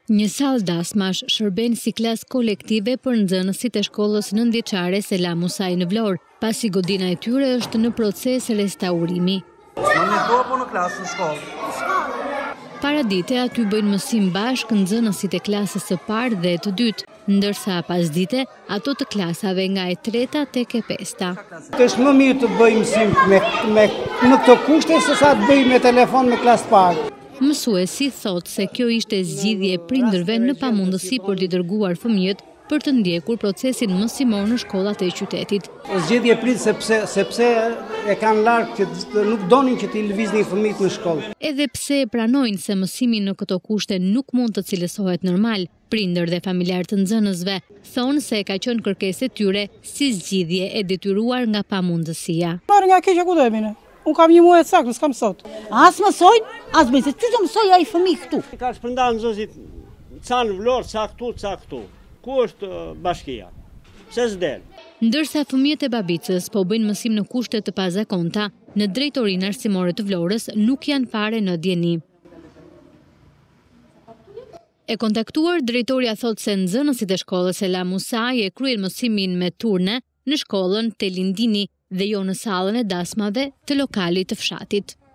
Një sallë dasmash shërben si klasë kolektive për nxënësit e shkollës nëntëdhjeçare Selam Musai në Vlorë, pasi godina e tyre është në proces restaurimi. Në klasë, në shkollë. Paradite aty bëjnë mësim bashkë nxënësit e klasës së parë dhe të dytë, ndërsa pasdite ato të klasave nga e treta tek e pesta. Është më mirë të bëj mësim në këto kushte se sa të bëj me telefon me klasë parë. Mësuesi thot se kjo ishte zgjidhje e prindërve në pamundësi për t'i dërguar fëmijët për të ndjekur procesin mësimor në shkollat e qytetit. Zgjedhje e prindë sepse e kanë larg që nuk donin që t'i lëviznin fëmijët në shkollë. Edhe pse e pranojnë se mësimi në këto kushte nuk mund të cilësohet normal, prindër dhe familjar të nxënësve thonë se ka qenë kërkesë e tyre si zgjidhje e detyruar nga pamundësia. Marrë nga keqja ku do e mine. Unë kam një muaj saktë, s'kam sot. As mësojnë, as bëjnë, se ty të mësoj ai fëmijë këtu. Ka shpërndarë nxënësit ca në Vlorë, ca këtu. Ku është bashkia? Pse s'del? Ndërsa fëmijët e Babicës po bëjnë mësim në kushte të pazakonta, në drejtorinë arsimore të Vlorës nuk janë fare në dijeni. E kontaktuar, drejtoria thot se nxënësit e shkollës Selam Musai e kryen mësimin me turne në shkollën te Lindini dhe jo në sallën e dasmave të lokalit të fshatit.